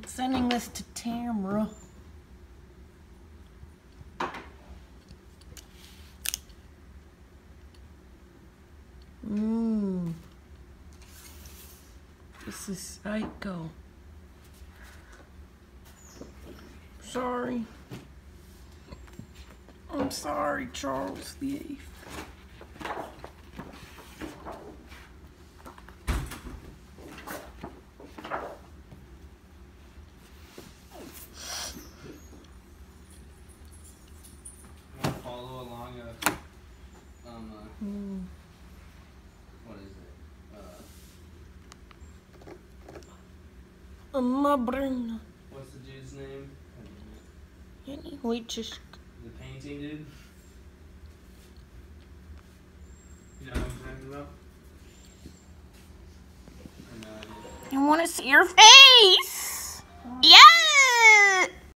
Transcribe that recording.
sending this to Tamra. This is Psycho. Sorry. I'm sorry, Charles VIII. Follow along what is it? My brain. What's the dude's name? Anyway, just The painting dude? You know what I'm talking about? I want to see your face.